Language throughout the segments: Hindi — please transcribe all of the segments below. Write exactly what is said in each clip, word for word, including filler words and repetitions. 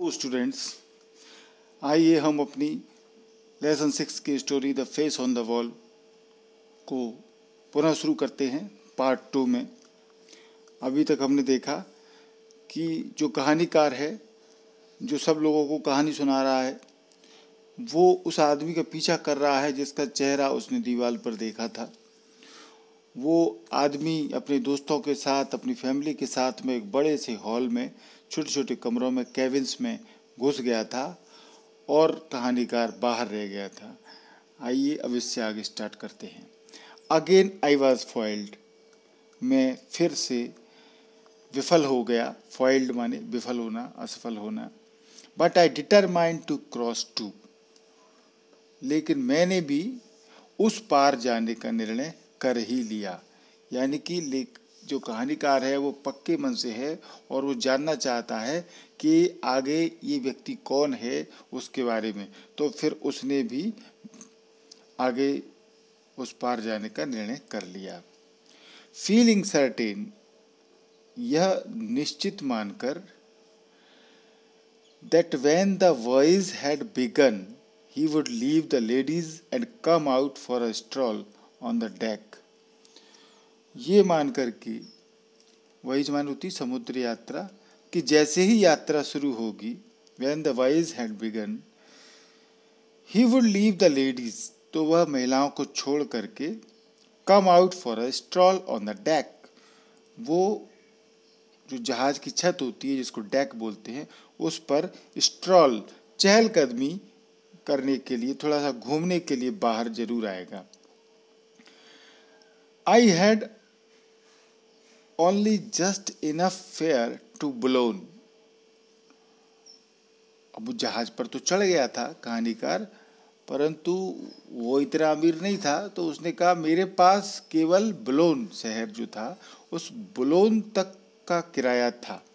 तो स्टूडेंट्स, आइए हम अपनी लेसन सिक्स की story the face on the wall को पुनः शुरू करते हैं पार्ट टू में। अभी तक हमने देखा कि जो कहानीकार है, जो सब लोगों को कहानी सुना रहा है, वो उस आदमी का पीछा कर रहा है जिसका चेहरा उसने दीवार पर देखा था। वो आदमी अपने दोस्तों के साथ, अपनी फैमिली के साथ में एक बड़े से हॉल में, छोटे छोटे कमरों में, केबिन्स में घुस गया था और कहानीकार बाहर रह गया था। आइए अब इससे आगे स्टार्ट करते हैं। अगेन आई वॉज फॉइल्ड, मैं फिर से विफल हो गया। फॉइल्ड माने विफल होना, असफल होना। But I determined to cross too, लेकिन मैंने भी उस पार जाने का निर्णय कर ही लिया। यानी कि जो कहानीकार है वो पक्के मन से है और वो जानना चाहता है कि आगे ये व्यक्ति कौन है उसके बारे में, तो फिर उसने भी आगे उस पार जाने का निर्णय कर लिया। फीलिंग सर्टेन, यह निश्चित मानकर, that when the voice had begun he would leave the ladies and come out for a stroll on the deck, ये मानकर कि वही मान होती समुद्र यात्रा, कि जैसे ही यात्रा शुरू होगी, when the voice had begun he would leave the ladies, तो वह महिलाओं को छोड़ करके come out for a stroll on the deck, वो जो जहाज की छत होती है जिसको डेक बोलते हैं, उस पर स्ट्रॉल, चहलकदमी करने के लिए, थोड़ा सा घूमने के लिए बाहर जरूर आएगा। I had only just enough fare to Boulogne, अब जहाज पर तो चढ़ गया था कहानीकार, परंतु वो इतना अमीर नहीं था, तो उसने कहा मेरे पास केवल ब्लोन शहर जो था उस ब्लोन तक का किराया था।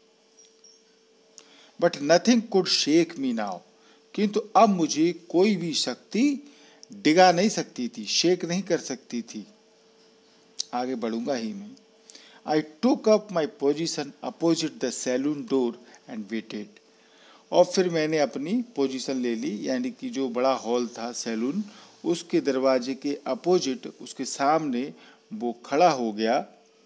But nothing could shake me now, किंतु अब मुझे कोई भी शक्ति डिगा नहीं सकती थी, शेक नहीं कर सकती थी, आगे बढ़ूंगा ही मैं। I took up my position opposite the saloon door and waited, और फिर मैंने अपनी पोजीशन ले ली, यानी कि जो बड़ा हॉल था सैलून, उसके दरवाजे के अपोजिट, उसके सामने वो खड़ा हो गया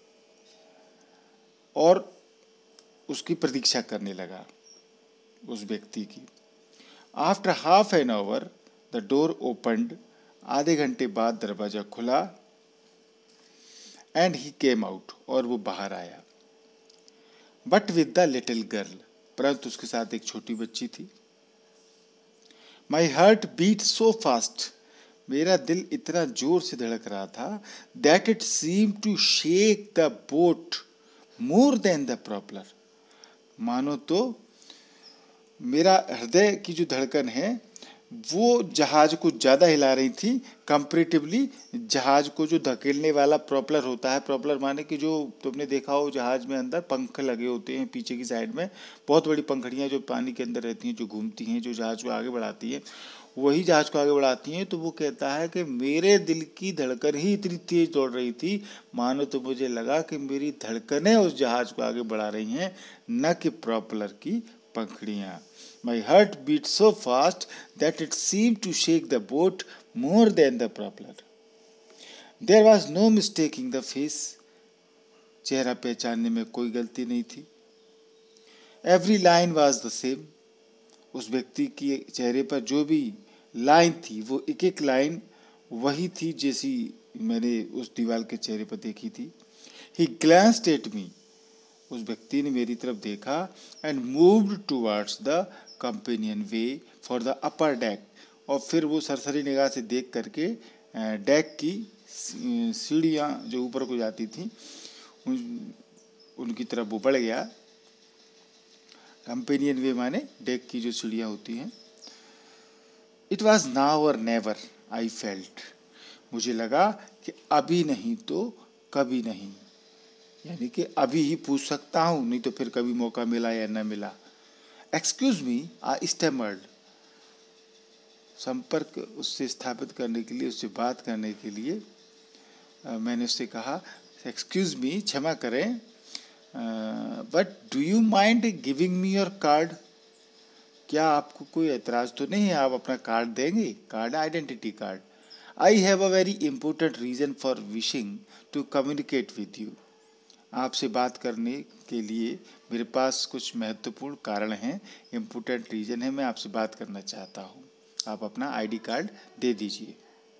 और उसकी प्रतीक्षा करने लगा, उस व्यक्ति की। After half an hour the door opened, आधे घंटे बाद दरवाजा खुला। एंड ही केम आउट, और वो बाहर आया। But with the little girl, परंतु उसके साथ एक छोटी बच्ची थी। My heart beat so fast, मेरा दिल इतना जोर से धड़क रहा था, that it seem to shake the boat more than the propeller, मानो तो मेरा हृदय की जो धड़कन है वो जहाज को ज़्यादा हिला रही थी कंपैरेटिवली जहाज को जो धकेलने वाला प्रॉपलर होता है। प्रॉपलर माने कि जो तुमने देखा हो जहाज में अंदर पंख लगे होते हैं, पीछे की साइड में बहुत बड़ी पंखड़ियाँ जो पानी के अंदर रहती हैं, जो घूमती हैं, जो जहाज को आगे बढ़ाती हैं, वही जहाज को आगे बढ़ाती हैं। तो वो कहता है कि मेरे दिल की धड़कन ही इतनी तेज दौड़ रही थी, मानो तो मुझे लगा कि मेरी धड़कनें उस जहाज को आगे बढ़ा रही हैं, न कि प्रॉपलर की पंखड़ियाँ। My heart beat so fast that it seemed to shake the boat more than the propeller. There was no mistaking the face. चेहरा पहचानने में कोई गलती नहीं थी। Every line was the same. उस व्यक्ति के चेहरे पर जो भी लाइन थी वो एक एक लाइन वही थी जैसी मैंने उस दीवार के चेहरे पर देखी थी। He glanced at me. उस व्यक्ति ने मेरी तरफ देखा and moved towards the companion way for the upper deck, और फिर वो सरसरी निगाह से देख करके डेक की सीढ़ियाँ जो ऊपर को जाती थी उन, उनकी तरफ वो बढ़ गया। कंपेनियन वे माने डेक की जो सीढ़ियाँ होती हैं। It was now or never I felt, मुझे लगा कि अभी नहीं तो कभी नहीं, यानी कि अभी ही पूछ सकता हूँ, नहीं तो फिर कभी मौका मिला या न मिला। एक्सक्यूज मी, आई स्टैमर्ड, संपर्क उससे स्थापित करने के लिए, उससे बात करने के लिए आ, मैंने उससे कहा एक्सक्यूज मी, क्षमा करें, but do you mind giving me your card, क्या आपको कोई एतराज़ तो नहीं है? आप अपना कार्ड देंगे? Card, identity card. I have a very important reason for wishing to communicate with you. आपसे बात करने के लिए मेरे पास कुछ महत्वपूर्ण कारण हैं, इम्पोर्टेंट रीज़न है, मैं आपसे बात करना चाहता हूँ। आप अपना आईडी कार्ड दे दीजिए।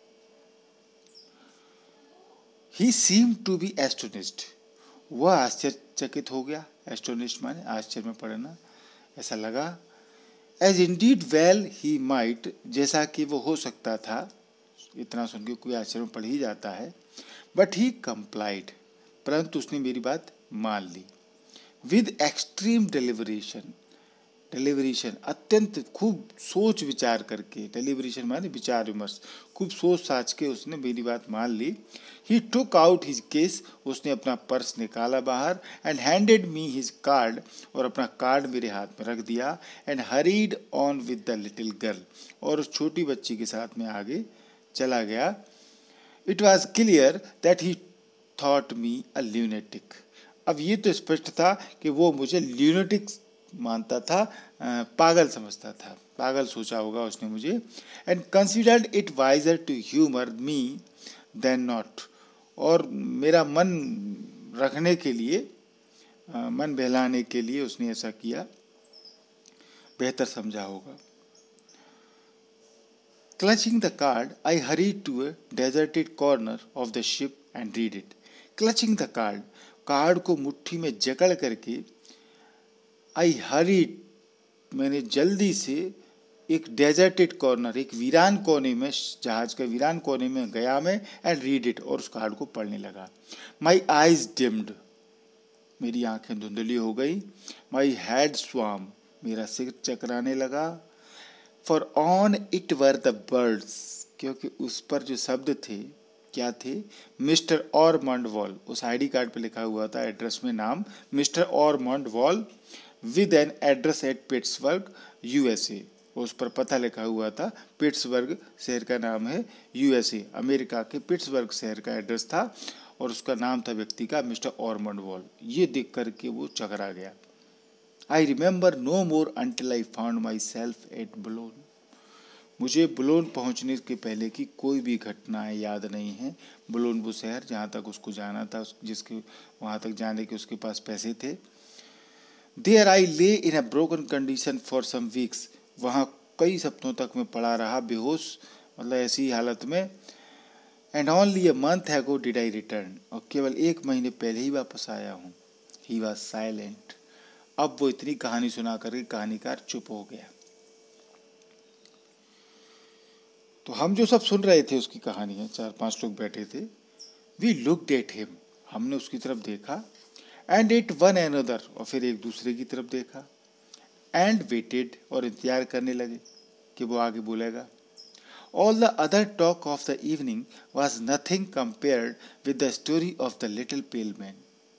He seem to be astonished. वह आश्चर्यचकित हो गया। एस्टोनिस्ड माने आश्चर्य में पड़ना, ऐसा लगा। As indeed well he might, जैसा कि वो हो सकता था, इतना सुन के कोई आश्चर्य में पड़ ही जाता है। बट ही कंप्लाइड, परंतु उसने मेरी बात मान ली। विद एक्सट्रीम डेलिब्रेशन, डेलिब्रेशन अत्यंत खूब सोच विचार करके, डेलिब्रेशन माने विचार विमर्श, खूब सोच साच के उसने मेरी बात मान ली। He took out his case, उसने अपना पर्स निकाला बाहर, and handed me his card, और अपना कार्ड मेरे हाथ में रख दिया। And hurried on with the little girl, और उस छोटी बच्ची के साथ में आगे चला गया। It was clear that he thought me a lunatic. अब ये तो स्पष्ट था कि वो मुझे ल्यूनेटिक मानता था, पागल समझता था, पागल सोचा होगा उसने मुझे। And considered it wiser to humour me than not, और मेरा मन रखने के लिए, मन बहलाने के लिए उसने ऐसा किया, बेहतर समझा होगा। Clutching the card, I hurried to a deserted corner of the ship and read it. Clutching the card, card को मुट्ठी में जकड़ करके, I hurried, मैंने जल्दी से एक डेजर्टेड कॉर्नर, एक वीरान कोने में, जहाज के वीरान कोने में गया मैं, एंड रीड इट, और उस कार्ड को पढ़ने लगा। माई आईज डिम्ड, मेरी आंखें धुंधली हो गई। माई हेड स्वाम, मेरा सिर चकराने लगा। For on it were the words, क्योंकि उस पर जो शब्द थे, क्या थे? Mister Ormond Wall. उस आईडी कार्ड पे लिखा हुआ था एड्रेस में नाम mister Ormond Wall, with an address at Pittsburgh USA. उस पर पता लिखा हुआ था, पिट्सबर्ग शहर का नाम है, यूएसए अमेरिका के पिट्सबर्ग शहर का एड्रेस था, और उसका नाम था व्यक्ति का मिस्टर ऑरमंड वॉल। ये देख करके वो चकरा गया। I remember no more until I found myself at Boulogne. मुझे बुलोन पहुंचने के पहले की कोई भी घटनाएं याद नहीं है। बुलोन वो शहर जहाँ तक उसको जाना था, जिसके वहाँ तक जाने के उसके पास पैसे थे। There I lay in a broken condition for some weeks, वहाँ कई सप्ताहों तक मैं पड़ा रहा बेहोश, मतलब ऐसी हालत में। And only a month ago did I return, और केवल एक महीने पहले ही वापस आया हूँ। ही वॉज साइलेंट, अब वो इतनी कहानी सुना करके कहानीकार चुप हो गया। तो हम जो सब सुन रहे थे उसकी कहानी है, चार पांच लोग बैठे थे। वी लुक्ड एट हिम, हमने उसकी तरफ देखा। एंड एट वन अनदर, और फिर एक दूसरे की तरफ देखा। एंड वेटेड, और इंतजार करने लगे कि वो आगे बोलेगा। All the other talk of the evening was nothing compared with the story of the little pale man.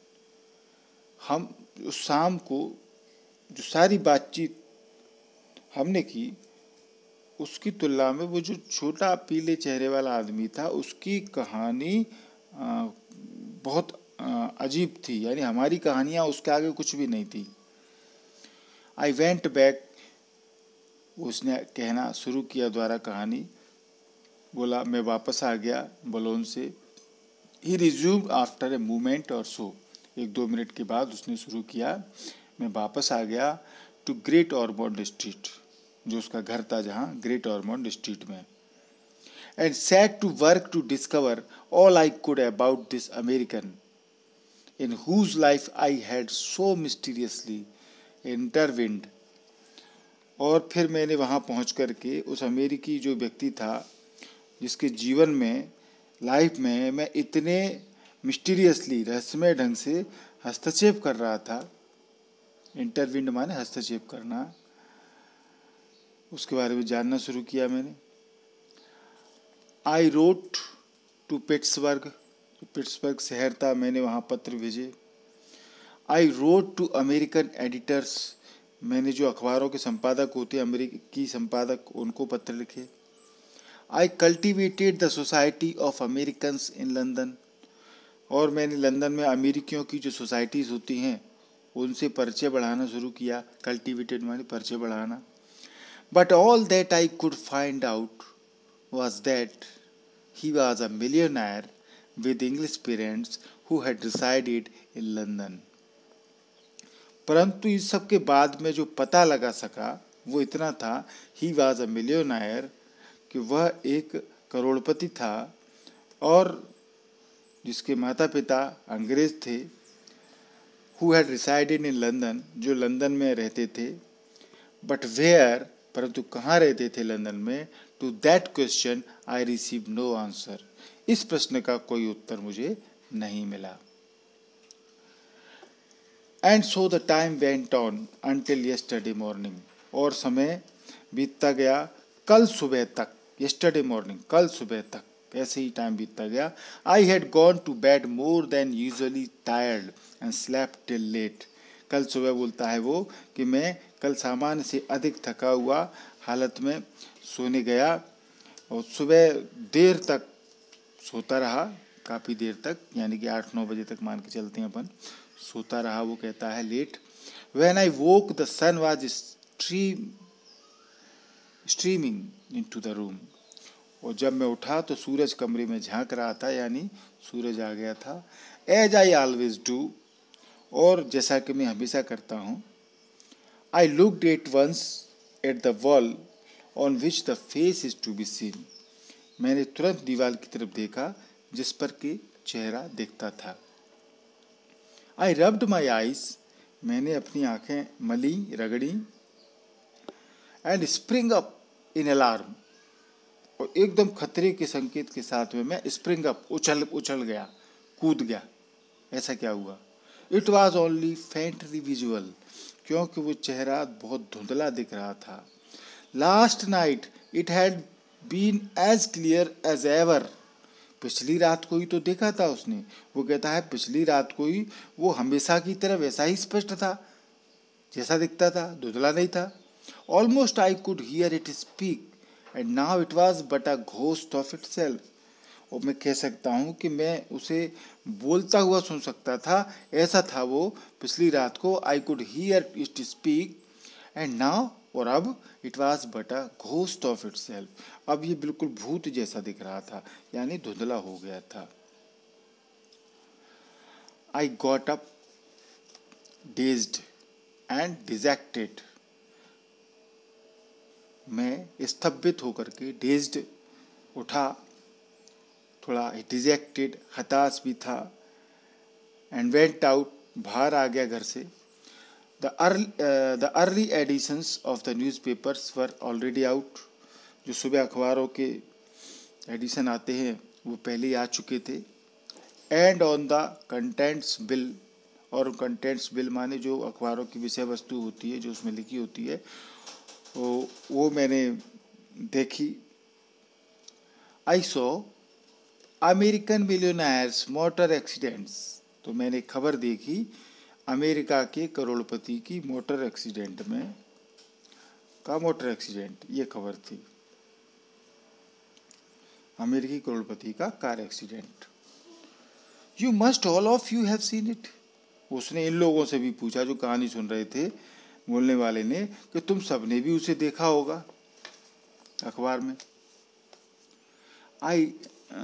हम उस शाम को जो सारी बातचीत हमने की, उसकी तुलना में वो जो छोटा पीले चेहरे वाला आदमी था, उसकी कहानी आ, बहुत आ, अजीब थी। यानी हमारी कहानियाँ उसके आगे कुछ भी नहीं थी। आई वेंट बैक, उसने कहना शुरू किया द्वारा कहानी, बोला मैं वापस आ गया बुलोन से। He resumed after a moment or so, एक दो मिनट के बाद उसने शुरू किया, मैं वापस आ गया टू ग्रेट ऑरमोंड स्ट्रीट, जो उसका घर था जहाँ ग्रेट ऑरमोंड स्ट्रीट में। And set to work to discover all I could about this American in whose life I had so mysteriously intervened. और फिर मैंने वहाँ पहुँच कर के उस अमेरिकी जो व्यक्ति था, जिसके जीवन में, लाइफ में मैं इतने मिस्टीरियसली, रहस्यमय ढंग से हस्तक्षेप कर रहा था। इंटरविंड माने हस्तक्षेप करना, उसके बारे में जानना शुरू किया मैंने। I wrote to Pittsburgh, Pittsburgh शहर था, मैंने वहाँ पत्र भेजे। I wrote to American editors, मैंने जो अखबारों के संपादक होते हैं, अमेरिकी संपादक, उनको पत्र लिखे। I cultivated the society of Americans in London, और मैंने लंदन में अमेरिकियों की जो सोसाइटीज़ होती हैं उनसे परिचय बढ़ाना शुरू किया। कल्टिवेटेड माने परिचय बढ़ाना। But all that I could find out was that he was a millionaire with English parents who had resided in London. परंतु इस सब के बाद में जो पता लगा सका वो इतना था, ही वॉज अ मिलियनायर, कि वह एक करोड़पति था और जिसके माता पिता अंग्रेज थे, who had resided in London, जो लंदन में रहते थे। बट वेयर, परंतु कहाँ रहते थे लंदन में? To that question I received no answer, इस प्रश्न का कोई उत्तर मुझे नहीं मिला। And so the time went on until yesterday morning, और समय बीतता गया कल सुबह तक। यस्टरडे मॉर्निंग, कल सुबह तक, ऐसे ही टाइम बीतता गया। I had gone to bed more than usually tired and slept till late. कल सुबह बोलता है वो कि मैं कल सामान्य से अधिक थका हुआ हालत में सोने गया और सुबह देर तक सोता रहा, काफ़ी देर तक, यानी कि आठ नौ बजे तक मान के चलते हैं अपन, सोता रहा। वो कहता है late. When I woke the sun was stream streaming into the room, और जब मैं उठा तो सूरज कमरे में झांक रहा था, यानी सूरज आ गया था। एज आई ऑलवेज डू, और जैसा कि मैं हमेशा करता हूँ। I looked at once at the wall on which the face is to be seen, मैंने तुरंत दीवार की तरफ देखा जिस पर कि चेहरा दिखता था। आई रब्ड माई आईज, मैंने अपनी आंखें मली, रगड़ी। And spring up in alarm, और एकदम खतरे के संकेत के साथ में मैं स्प्रिंग अप, उछल उछल गया, कूद गया। ऐसा क्या हुआ? It was only faintly visual, क्योंकि वो चेहरा बहुत धुंधला दिख रहा था। Last night it had been as clear as ever, पिछली रात को ही तो देखा था उसने। वो कहता है पिछली रात को ही वो हमेशा की तरह वैसा ही स्पष्ट था, जैसा दिखता था, धुंधला नहीं था। Almost I could hear it speak and now it was but a ghost of itself, और मैं कह सकता हूँ कि मैं उसे बोलता हुआ सुन सकता था, ऐसा था वो पिछली रात को। I could hear it speak and now, और अब it was but a ghost of itself, अब ये बिल्कुल भूत जैसा दिख रहा था, यानी धुंधला हो गया था। I got up dazed and dejected, मैं स्तंभित होकर के, डेज्ड उठा, थोड़ा डिजेक्टेड, हताश भी था। एंड वेंट आउट, बाहर आ गया घर से। The early, uh, the early editions of the newspapers were already out, जो सुबह अखबारों के एडिशन आते हैं वो पहले ही आ चुके थे। And on the contents bill, और कंटेंट्स बिल माने जो अखबारों की विषय वस्तु होती है, जो उसमें लिखी होती है, वो वो मैंने देखी। I saw American millionaire's motor accidents, तो मैंने खबर देखी अमेरिका के करोड़पति की मोटर एक्सीडेंट में, का मोटर एक्सीडेंट, ये खबर थी, अमेरिकी करोड़पति का car accident. You must all of you have seen it, उसने इन लोगों से भी पूछा जो कहानी सुन रहे थे, बोलने वाले ने, कि तुम सबने भी उसे देखा होगा अखबार में। आई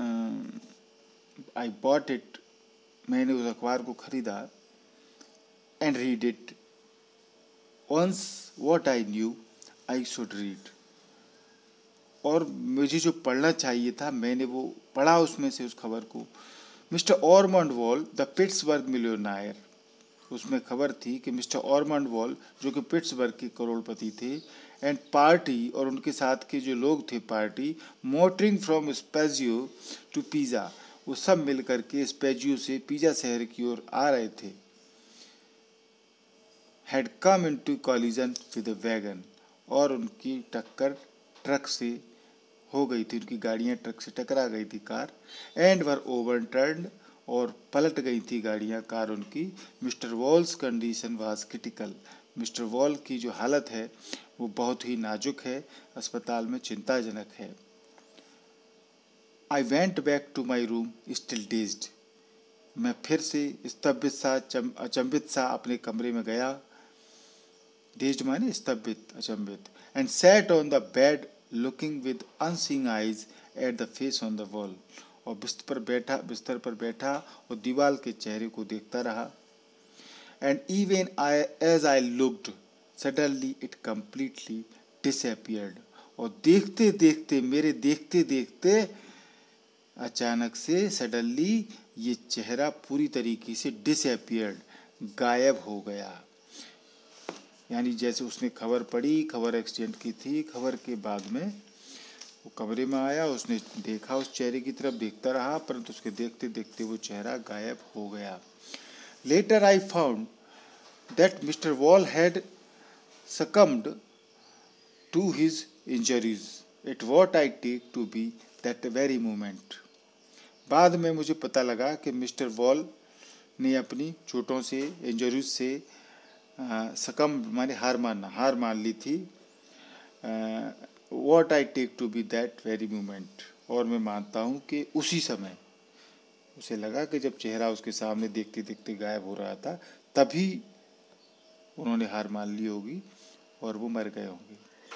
आई बॉट इट, मैंने उस अखबार को खरीदा। And read it once what I knew I should read, और मुझे जो पढ़ना चाहिए था मैंने वो पढ़ा उसमें से, उस खबर को। Mister Ormond Wall the Pittsburgh millionaire, उसमें खबर थी कि मिस्टर ऑरमंड वॉल जो कि पिट्सबर्ग के करोड़पति थे, एंड पार्टी, और उनके साथ के जो लोग थे party, motoring from Spezia to Pisa, वो सब मिल करके स्पेजियो से पिज़ा शहर की ओर आ रहे थे। had come into collision with a wagon, और उनकी टक्कर ट्रक से हो गई थी, उनकी गाड़ियाँ ट्रक से टकरा गई थी, कार। एंड वर ओवरटर्न्ड, और पलट गई थी गाड़ियाँ, कार उनकी। Mister Wall's condition was critical, mister Wall की जो हालत है वो बहुत ही नाजुक है, अस्पताल में चिंताजनक है। I went back to my room still dazed, मैं फिर से स्तब्ध सा, अचंभित सा अपने कमरे में गया, डेज्ड माने स्तब्धित, अचंभित, and sat on the bed looking with unseeing eyes at the face on the wall, और बिस्तर पर बैठा बिस्तर पर बैठा और दीवार के चेहरे को देखता रहा। And even I as I looked suddenly it completely disappeared, और देखते देखते मेरे देखते देखते अचानक से सडनली ये चेहरा पूरी तरीके से डिसअपियर्ड, गायब हो गया। यानी जैसे उसने खबर पड़ी, खबर एक्सीडेंट की थी, खबर के बाद में वो कमरे में आया, उसने देखा, उस चेहरे की तरफ देखता रहा, परंतु उसके देखते देखते वो चेहरा गायब हो गया। Later I found that mister Wall had succumbed to his injuries at what I take to be that very moment. बाद में मुझे पता लगा कि मिस्टर वॉल ने अपनी चोटों से, इंजरीज से सकम माने हार मानना हार मान ली थी। What I take to be that very moment, और मैं मानता हूँ कि उसी समय उसे लगा कि जब चेहरा उसके सामने देखते देखते गायब हो रहा था, तभी उन्होंने हार मान ली होगी और वो मर गए होंगे।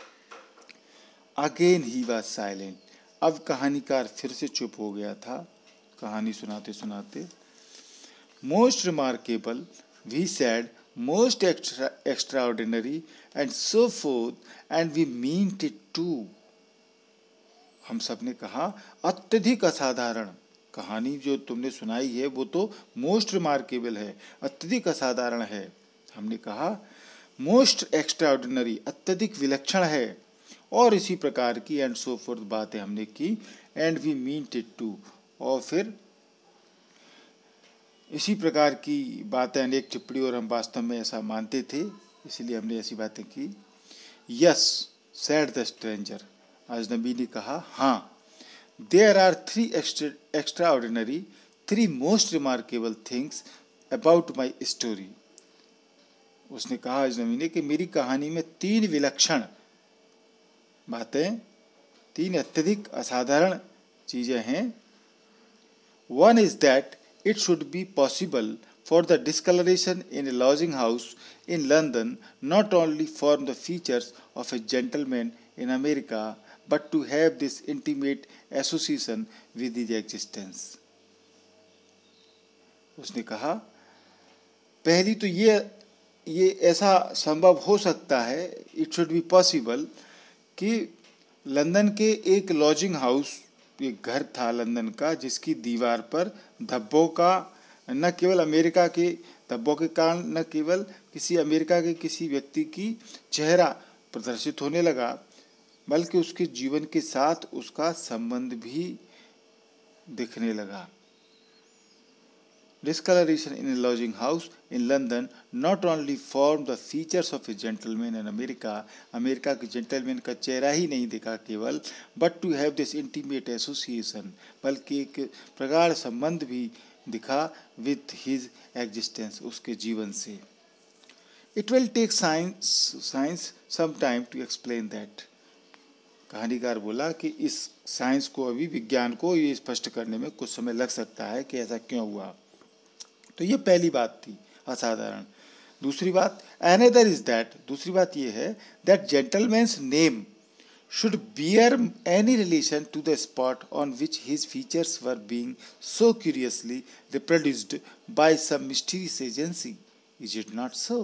अगेन ही वॉज साइलेंट, अब कहानीकार फिर से चुप हो गया था कहानी सुनाते सुनाते। Most remarkable, we said, most extraordinary and so forth, and we meant it too. हम सब ने कहा अत्यधिक असाधारण, कहानी जो तुमने सुनाई है वो तो मोस्ट रिमार्केबल है, अत्यधिक असाधारण है। हमने कहा मोस्ट एक्स्ट्राऑर्डिनरी, अत्यधिक विलक्षण है, और इसी प्रकार की एंड सो फोर्थ बातें हमने की। And we meant it too, और फिर इसी प्रकार की बातें अनेक टिप्पणी, और हम वास्तव में ऐसा मानते थे, इसलिए हमने ऐसी बातें की। यस सैड द स्ट्रेंजर, अजनबी ने कहा हाँ। There are three extraordinary, three most remarkable things about my story. उसने कहा अजनबी ने कि मेरी कहानी में तीन विलक्षण बातें, तीन अत्यधिक असाधारण चीजें हैं। One is that it should be possible for the discoloration in a lodging house in London not only form the features of a gentleman in America but to have this intimate association with his existence. उसने कहा पहली तो ये ये ऐसा संभव हो सकता है, it should be possible, कि लंदन के एक लॉजिंग हाउस, एक घर था लंदन का, जिसकी दीवार पर धब्बों का, न केवल अमेरिका के धब्बों के कारण, न केवल किसी अमेरिका के किसी व्यक्ति की चेहरा प्रदर्शित होने लगा, बल्कि उसके जीवन के साथ उसका संबंध भी दिखने लगा। Discoloration in a lodging house in London not only formed the features of a gentleman in America, America के जेंटलमैन का चेहरा ही नहीं दिखा केवल, but to have this intimate association, बल्कि एक प्रगाढ़ संबंध भी दिखा with his existence, उसके जीवन से। It will take science science some time to explain that. कहानीकार बोला कि इस साइंस को, अभी विज्ञान को ये स्पष्ट करने में कुछ समय लग सकता है कि ऐसा क्यों हुआ। तो ये पहली बात थी असाधारण। दूसरी बात अनदर इज दैट, दूसरी बात ये है that gentleman's name should bear any relation to the spot on which his features were being so curiously reproduced by some mysterious agency, is it not so.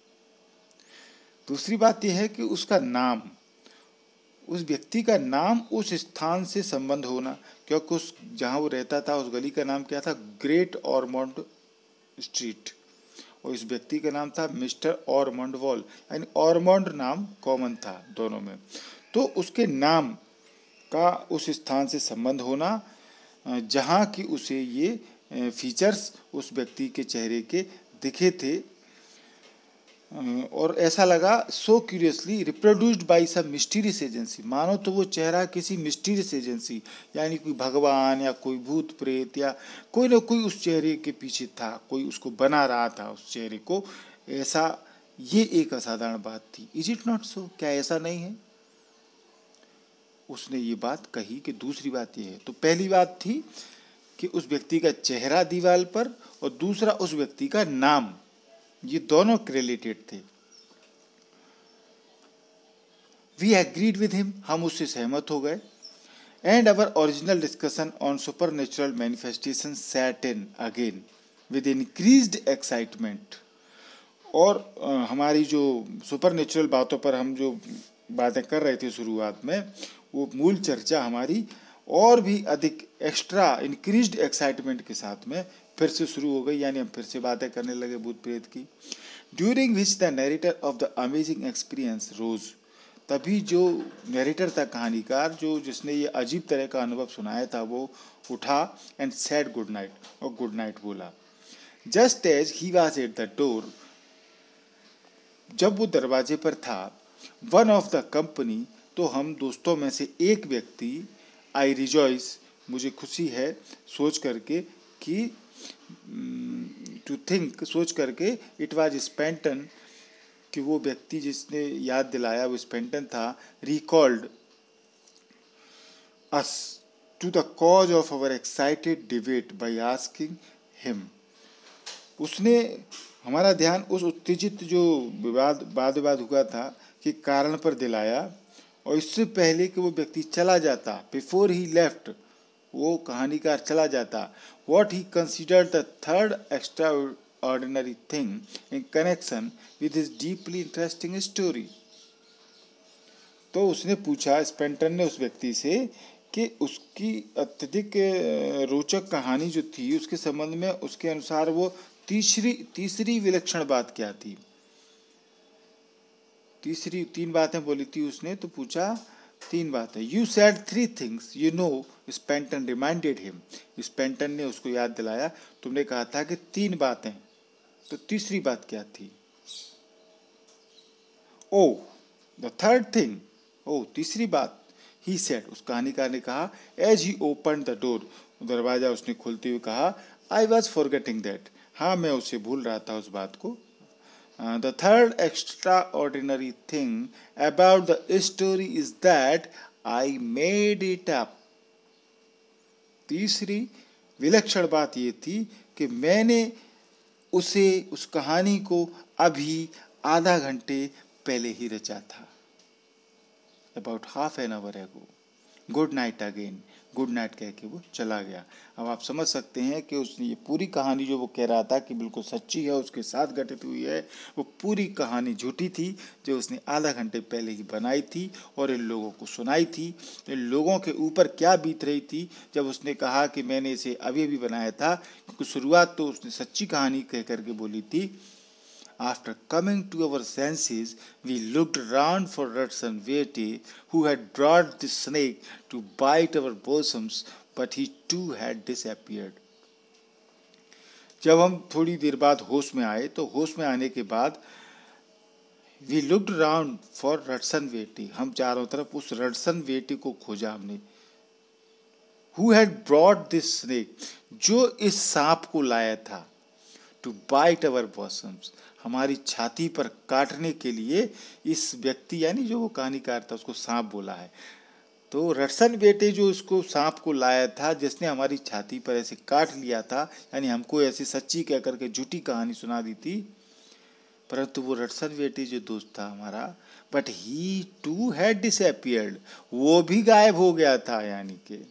दूसरी बात यह है कि उसका नाम, उस व्यक्ति का नाम उस स्थान से संबंध होना, क्योंकि उस जहाँ वो रहता था उस गली का नाम क्या था, ग्रेट ऑरमोंड स्ट्रीट, और इस व्यक्ति का नाम था मिस्टर ऑरमोंड वॉल, यानी ऑरमोंड नाम कॉमन था दोनों में। तो उसके नाम का उस स्थान से संबंध होना जहाँ कि उसे ये फीचर्स उस व्यक्ति के चेहरे के दिखे थे, और ऐसा लगा so curiously reproduced by some mysterious agency, मानो तो वो चेहरा किसी मिस्टीरियस एजेंसी, यानी कोई भगवान या कोई भूत प्रेत या कोई ना कोई उस चेहरे के पीछे था, कोई उसको बना रहा था उस चेहरे को, ऐसा ये एक असाधारण बात थी। इज इट नॉट सो, क्या ऐसा नहीं है? उसने ये बात कही कि दूसरी बात ये है। तो पहली बात थी कि उस व्यक्ति का चेहरा दीवार पर, और दूसरा उस व्यक्ति का नाम, ये दोनों रिलेटेड थे। वी एग्रीड विद हिम, हम उससे सहमत हो गए। And our original discussion on supernatural manifestation set in again with increased excitement. और आ, हमारी जो सुपर नेचुरल बातों पर हम जो बातें कर रहे थे शुरुआत में, वो मूल चर्चा हमारी और भी अधिक एक्स्ट्रा इंक्रीज्ड एक्साइटमेंट के साथ में फिर से शुरू हो गई, यानी हम फिर से बातें करने लगे भूत प्रेत की। During which the narrator of the amazing experience rose, तभी जो नरेटर था कहानीकार, जो जिसने ये अजीब तरह का अनुभव सुनाया था, वो उठा एंड सेड गुड नाइट, और गुड नाइट बोला। Just as he was at the door, जब वो दरवाजे पर था, वन ऑफ द कंपनी, तो हम दोस्तों में से एक व्यक्ति, आई रिजॉइस, मुझे खुशी है सोच करके कि टू थिंक, सोच करके, इट वाज स्पेंटन, कि वो व्यक्ति जिसने याद दिलाया वो स्पेंटन था, recalled us to the cause of our excited debate by asking him, उसने हमारा ध्यान उस उत्तेजित जो विवाद वाद विवाद हुआ था कि कारण पर दिलाया। और इससे पहले कि वो व्यक्ति चला जाता, बिफोर ही लेफ्ट, वो कहानीकार चला जाता, what he considered the third extraordinary thing in connection with his deeply interesting story. तो उसने पूछा, स्पेंटन ने उस व्यक्ति से, कि उसकी अत्यधिक रोचक कहानी जो थी उसके संबंध में उसके अनुसार वो तीसरी तीसरी विलक्षण बात क्या थी। तीसरी तीन बातें बोली थी उसने, तो पूछा तीन बातें। You said three things you know, Spenton reminded him, Spenton ने उसको याद दिलाया, तुमने कहा था कि तीन बातें, तो तीसरी बात क्या थी। ओ द थर्ड थिंग, ओ तीसरी बात, ही सेड, उस कहानीकार ने कहा, as he open the door, दरवाजा उसने खोलते हुए कहा, आई वॉज फॉरगेटिंग दैट, हाँ मैं उसे भूल रहा था उस बात को। Uh, the third extraordinary thing about the story is that I made it up. तीसरी विलक्षण बात ये थी कि मैंने उसे, उस कहानी को अभी आधा घंटे पहले ही रचा था। About half an hour ago. Good night again, good night कह के वो चला गया। अब आप समझ सकते हैं कि उसने ये पूरी कहानी जो वो कह रहा था कि बिल्कुल सच्ची है, उसके साथ घटित हुई है, वो पूरी कहानी झूठी थी जो उसने आधा घंटे पहले ही बनाई थी और इन लोगों को सुनाई थी। इन लोगों के ऊपर क्या बीत रही थी जब उसने कहा कि मैंने इसे अभी अभी बनाया था, क्योंकि शुरुआत तो उसने सच्ची कहानी कह करके बोली थी। After coming to our senses, we looked round for Rudson Vete, who had brought the snake to bite our bosoms, but he too had disappeared. जब हम थोड़ी देर बाद होश में आए, तो होश में आने के बाद we looked round for Rudson Vete, हम चारों तरफ उस रडसन वेटी को खोजा हमने, who had brought this snake, जो इस सांप को लाया था, to bite our bosoms, हमारी छाती पर काटने के लिए। इस व्यक्ति यानी जो वो कहानीकार था उसको सांप बोला है, तो रडसन बेटे जो इसको सांप को लाया था, जिसने हमारी छाती पर ऐसे काट लिया था, यानी हमको ऐसी सच्ची कह करके झूठी कहानी सुना दी थी, परंतु वो रडसन बेटे जो दोस्त था हमारा, but he too had disappeared, वो भी गायब हो गया था, यानी कि।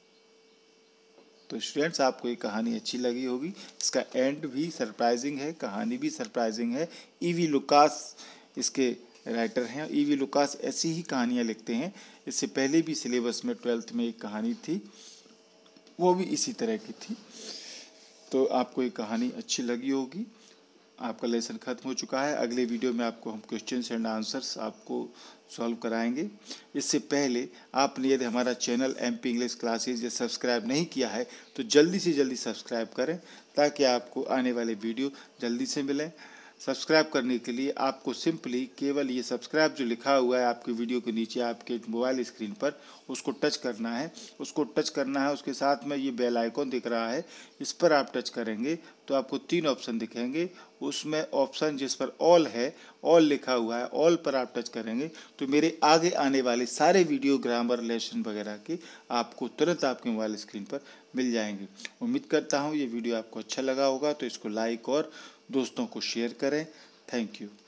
तो स्टूडेंट्स, आपको ये कहानी अच्छी लगी होगी। इसका एंड भी सरप्राइजिंग है, कहानी भी सरप्राइजिंग है। ईवी लुकास इसके राइटर हैं। ईवी लुकास ऐसी ही कहानियाँ लिखते हैं। इससे पहले भी सिलेबस में ट्वेल्थ में एक कहानी थी, वो भी इसी तरह की थी। तो आपको ये कहानी अच्छी लगी होगी। आपका लेसन ख़त्म हो चुका है। अगले वीडियो में आपको हम क्वेश्चंस एंड आंसर्स आपको सॉल्व कराएंगे। इससे पहले आपने यदि हमारा चैनल एमपी इंग्लिश क्लासेज या सब्सक्राइब नहीं किया है तो जल्दी से जल्दी सब्सक्राइब करें, ताकि आपको आने वाले वीडियो जल्दी से मिलें। सब्सक्राइब करने के लिए आपको सिंपली केवल ये सब्सक्राइब जो लिखा हुआ है आपके वीडियो के नीचे आपके मोबाइल स्क्रीन पर, उसको टच करना है। उसको टच करना है, उसके साथ में ये बेल आइकॉन दिख रहा है, इस पर आप टच करेंगे तो आपको तीन ऑप्शन दिखेंगे। उसमें ऑप्शन जिस पर ऑल है, ऑल लिखा हुआ है, ऑल पर आप टच करेंगे तो मेरे आगे आने वाले सारे वीडियो ग्रामर लेसन वगैरह के आपको तुरंत आपके मोबाइल स्क्रीन पर मिल जाएंगे। उम्मीद करता हूँ ये वीडियो आपको अच्छा लगा होगा, तो इसको लाइक और दोस्तों को शेयर करें। Thank you.